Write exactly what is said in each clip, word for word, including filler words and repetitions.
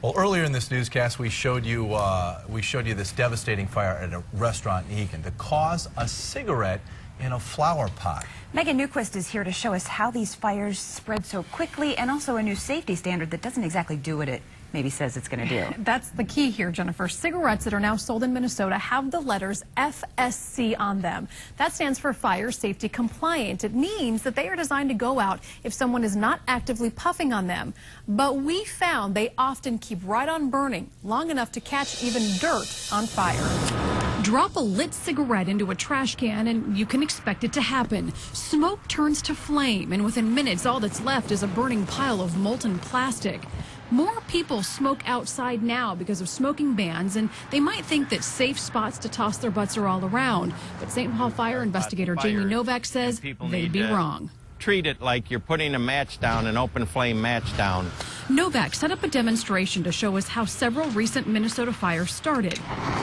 Well, earlier in this newscast, we showed you uh, we showed you this devastating fire at a restaurant in Egan. The cause, a cigarette in a flower pot. Megan Newquist is here to show us how these fires spread so quickly, and also a new safety standard that doesn't exactly do what it maybe says it's going to do. That's the key here, Jennifer. Cigarettes that are now sold in Minnesota have the letters F S C on them. That stands for Fire Safety Compliant. It means that they are designed to go out if someone is not actively puffing on them. But we found they often keep right on burning long enough to catch even dirt on fire. Drop a lit cigarette into a trash can and you can expect it to happen. Smoke turns to flame, and within minutes all that's left is a burning pile of molten plastic. More people smoke outside now because of smoking bans, and they might think that safe spots to toss their butts are all around. But Saint Paul fire investigator Jemie Novak says they'd be wrong. Treat it like you're putting a match down, an open flame match down. Novak set up a demonstration to show us how several recent Minnesota fires started.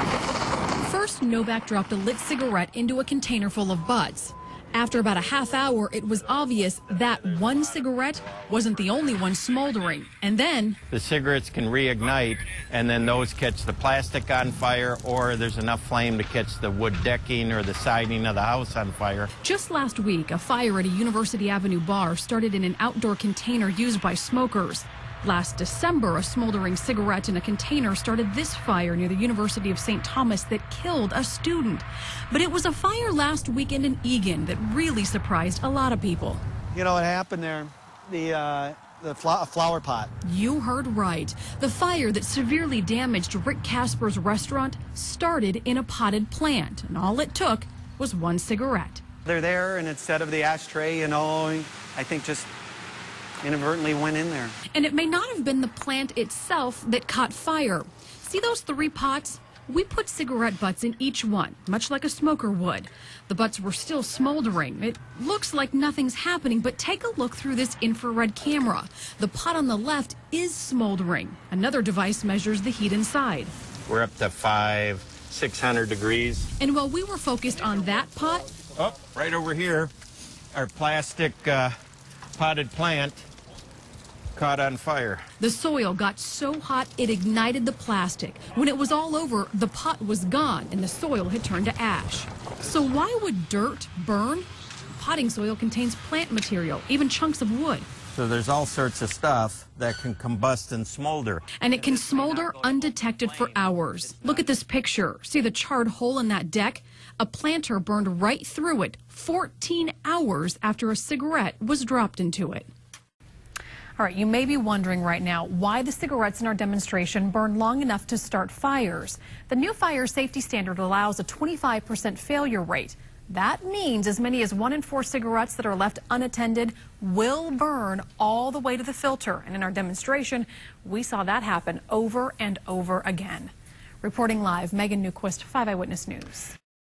First, Novak dropped a lit cigarette into a container full of butts. After about a half hour, it was obvious that one cigarette wasn't the only one smoldering. And then the cigarettes can reignite, and then those catch the plastic on fire, or there's enough flame to catch the wood decking or the siding of the house on fire. Just last week, a fire at a University Avenue bar started in an outdoor container used by smokers. Last December, a smoldering cigarette in a container started this fire near the University of Saint Thomas that killed a student. But it was a fire last weekend in Egan that really surprised a lot of people. You know what happened there? The, uh, the fl flower pot. You heard right. The fire that severely damaged Rick Casper's restaurant started in a potted plant, and all it took was one cigarette. They're there, and instead of the ashtray, you know, I think just inadvertently went in there. And it may not have been the plant itself that caught fire. See those three pots? We put cigarette butts in each one, much like a smoker would. The butts were still smoldering. It looks like nothing's happening, but take a look through this infrared camera. The pot on the left is smoldering. Another device measures the heat inside. We're up to five, six hundred degrees. And while we were focused on that pot, oh, right over here, our plastic uh, potted plant caught on fire. The soil got so hot it ignited the plastic. When it was all over, the pot was gone and the soil had turned to ash. So why would dirt burn? Potting soil contains plant material, even chunks of wood. So there's all sorts of stuff that can combust and smolder. And it can smolder undetected for hours. Look at this picture. See the charred hole in that deck? A planter burned right through it fourteen hours after a cigarette was dropped into it. All right, you may be wondering right now why the cigarettes in our demonstration burn long enough to start fires. The new fire safety standard allows a twenty-five percent failure rate. That means as many as one in four cigarettes that are left unattended will burn all the way to the filter. And in our demonstration, we saw that happen over and over again. Reporting live, Megan Newquist, five Eyewitness News.